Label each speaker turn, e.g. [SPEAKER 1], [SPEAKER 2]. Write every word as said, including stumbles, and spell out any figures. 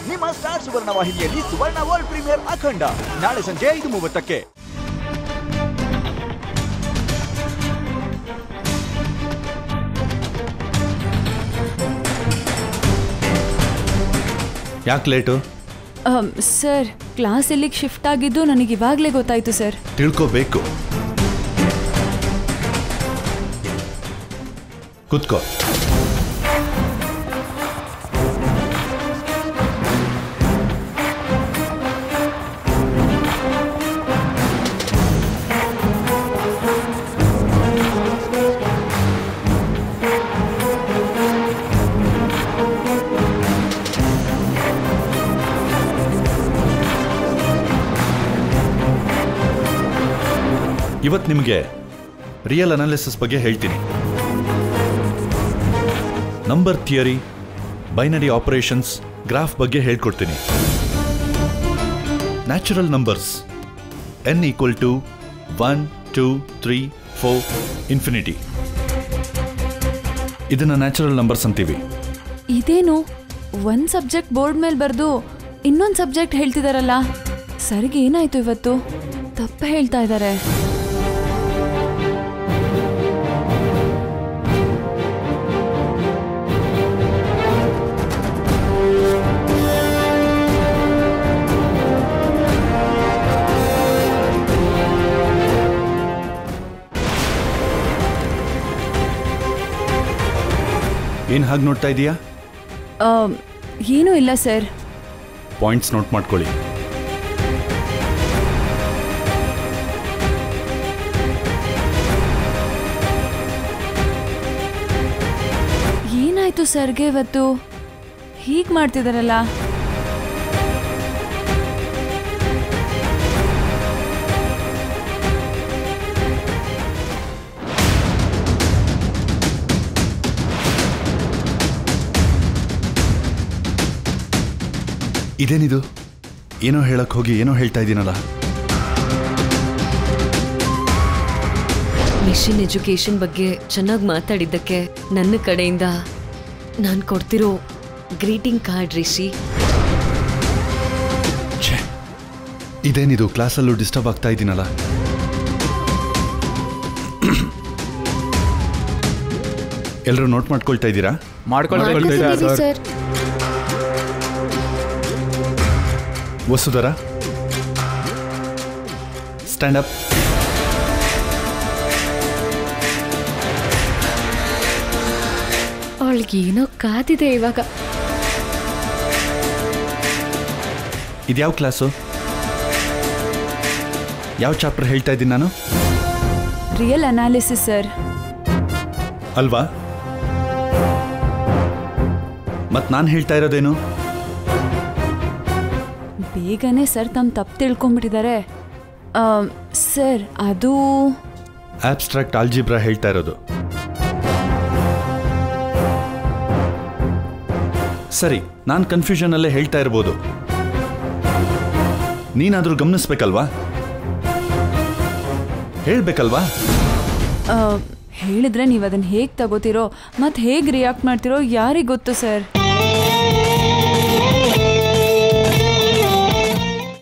[SPEAKER 1] ನಿಮ್ಮ ಸ್ಟಾರ್ ಸುವರ್ಣ ವಾಹಿನಿಯಲ್ಲಿ ಸುವರ್ಣ world premier ಅಖಂಡ ನಾಳೆ ಸಂಜೆ ಐದು ಮೂವತ್ತಕ್ಕೆ.
[SPEAKER 2] ಯಾಕೆ ಲೇಟು?
[SPEAKER 3] ಸರ್, ಕ್ಲಾಸ್ ಎಲ್ಲಿಗೆ ಶಿಫ್ಟ್ ಆಗಿದ್ದು ನನಗೆ ಇವಾಗಲೇ ಗೊತ್ತಾಯ್ತು ಸರ್.
[SPEAKER 2] ತಿಳ್ಕೋಬೇಕು. ಕೂತ್ಕೋ. ಇವತ್ತು ನಿಮಗೆ ರಿಯಲ್ ಅನಾಲಿಸಿಸ್ ಬಗ್ಗೆ ಹೇಳ್ತೀನಿ. Number theory, binary operations, graph ಬಗ್ಗೆ ಹೇಳ್ಕೊಡ್ತೀನಿ. Natural numbers N equal to one two three four infinity, ಇದನ್ನ ನ್ಯಾಚುರಲ್ ನಂಬರ್ಸ್ ಅಂತೀವಿ.
[SPEAKER 3] ಇದೇನು ಒಂದ್ ಸಬ್ಜೆಕ್ಟ್ ಬೋರ್ಡ್ ಮೇಲೆ ಬರೆದು ಇನ್ನೊಂದು ಸಬ್ಜೆಕ್ಟ್ ಹೇಳ್ತಿದಾರಲ್ಲ, ಸರಿಗೆ ಏನಾಯ್ತು ಇವತ್ತು? ತಪ್ಪ ಹೇಳ್ತಾ ಇದ್ದಾರೆ.
[SPEAKER 2] ಏನ್ ಹಾಗೆ ನೋಡ್ತಾ ಇದೀಯಾ?
[SPEAKER 3] ಏನೂ ಇಲ್ಲ ಸರ್.
[SPEAKER 2] ಪಾಯಿಂಟ್ಸ್ ನೋಟ್ ಮಾಡ್ಕೊಳ್ಳಿ.
[SPEAKER 3] ಏನಾಯ್ತು ಸರ್ಗೆ ಇವತ್ತು? ಹೀಗೆ ಮಾಡ್ತಿದಾರಲ್ಲ.
[SPEAKER 2] ಇದೇನಿದು? ಏನೋ ಹೇಳಕ್ ಹೋಗಿ ಏನೋ ಹೇಳ್ತಾ ಇದ್ದೀನಲ್ಲ.
[SPEAKER 4] ಮಿಷನ್ ಎಜುಕೇಶನ್ ಬಗ್ಗೆ ಚೆನ್ನಾಗಿ ಮಾತಾಡಿದ್ದಕ್ಕೆ ನನ್ನ ಕಡೆಯಿಂದ ನಾನು ಕೊಡ್ತಿರೋ ಗ್ರೀಟಿಂಗ್ ಕಾರ್ಡ್ ರಿಷಿ.
[SPEAKER 2] ಇದೇನಿದು? ಕ್ಲಾಸಲ್ಲೂ ಡಿಸ್ಟರ್ಬ್ ಆಗ್ತಾ ಇದ್ದೀನಲ್ಲ. ಎಲ್ಲರೂ ನೋಟ್ ಮಾಡ್ಕೊಳ್ತಾ ಇದ್ದೀರಾ?
[SPEAKER 1] ಮಾಡ್ಕೊಳ್ತಾ ಸರ್.
[SPEAKER 2] Vasudhara, stand up.
[SPEAKER 4] ಅವಳಿಗೇನೋ ಕಾದಿದೆ ಇವಾಗ.
[SPEAKER 2] ಇದ್ಯಾವ ಕ್ಲಾಸು? ಯಾವ ಚಾಪ್ಟರ್ ಹೇಳ್ತಾ ಇದ್ದೀನಿ ನಾನು?
[SPEAKER 3] Real analysis sir.
[SPEAKER 2] ಅಲ್ವಾ? ಮತ್ ನಾನು ಹೇಳ್ತಾ ಇರೋದೇನು?
[SPEAKER 3] ಬೇಗನೆ ಸರ್ ತಮ್ಮ ತಪ್ಪು ತಿಳ್ಕೊಂಡ್ಬಿಟ್ಟಿದ್ದಾರೆ ಸರ್. ಅದು
[SPEAKER 2] ಆಬ್ಸ್ಟ್ರಾಕ್ಟ್ ಆಲ್ಜಿಬ್ರಾ ಹೇಳ್ತಾ ಇರೋದು. ಸರಿ, ನಾನು ಕನ್ಫ್ಯೂಷನ್ ಅಲ್ಲೇ ಹೇಳ್ತಾ ಇರ್ಬೋದು. ನೀನಾದ್ರೂ ಗಮನಿಸ್ಬೇಕಲ್ವಾ? ಹೇಳ್ಬೇಕಲ್ವಾ?
[SPEAKER 3] ಹೇಳಿದ್ರೆ ನೀವು ಅದನ್ನ ಹೇಗೆ ತಗೋತಿರೋ ಮತ್ತೆ ಹೇಗೆ ರಿಯಾಕ್ಟ್ ಮಾಡ್ತಿರೋ ಯಾರಿಗೆ ಗೊತ್ತು ಸರ್.